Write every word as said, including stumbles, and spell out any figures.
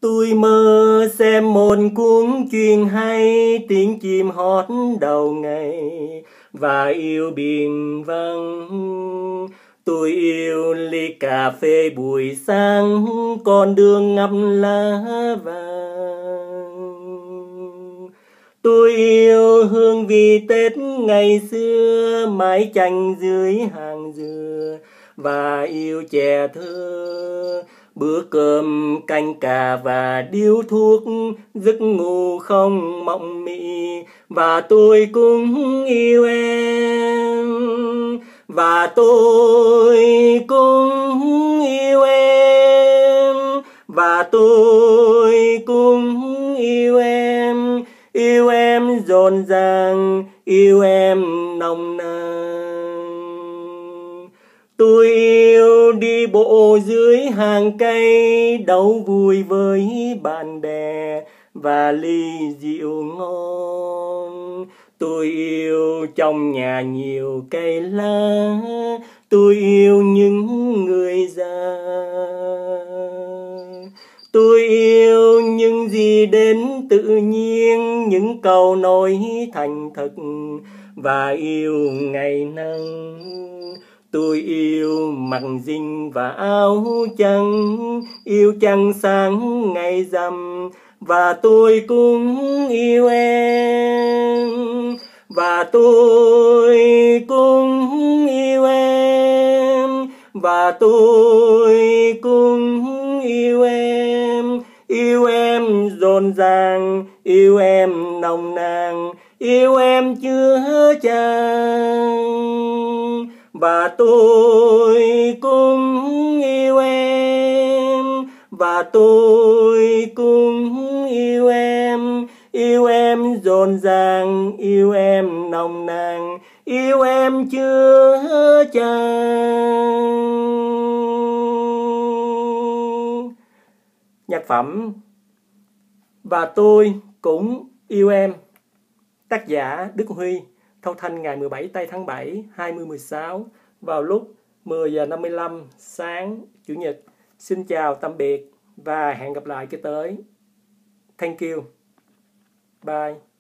Tôi mơ xem một cuốn chuyện hay, tiếng chim hót đầu ngày và yêu biển vắng. Tôi yêu ly cà phê buổi sáng, con đường ngập lá vàng. Tôi yêu hương vị Tết ngày xưa, mái chanh dưới hàng dừa và yêu trẻ thơ, bữa cơm canh cà và điếu thuốc, giấc ngủ không mộng mị. Và tôi cũng yêu em, và tôi cũng yêu em, và tôi cũng yêu em. Yêu em rộn ràng, yêu em nồng nàn. Tôi yêu đi bộ dưới hàng cây, đấu vui với bạn bè và ly rượu ngon. Tôi yêu trong nhà nhiều cây lá, tôi yêu những người già. Tôi yêu những gì đến tự nhiên, những câu nói thành thật và yêu ngày nắng. Tôi yêu mặc dinh và áo trắng, yêu trăng sáng ngày rằm. Và tôi cũng yêu em, và tôi cũng yêu em, và tôi cũng yêu em. Yêu em rộn ràng, yêu em nồng nàn, yêu em chứa chan. Và tôi cũng yêu em, và tôi cũng yêu em. Yêu em rộn ràng, yêu em nồng nàn, yêu em chứa chan. Nhạc phẩm Và tôi cũng yêu em, tác giả Đức Huy, thâu thanh ngày mười bảy tây tháng bảy hai nghìn mười sáu vào lúc mười giờ năm mươi lăm sáng Chủ nhật. Xin chào tạm biệt và hẹn gặp lại cái tới. Thank you. Bye.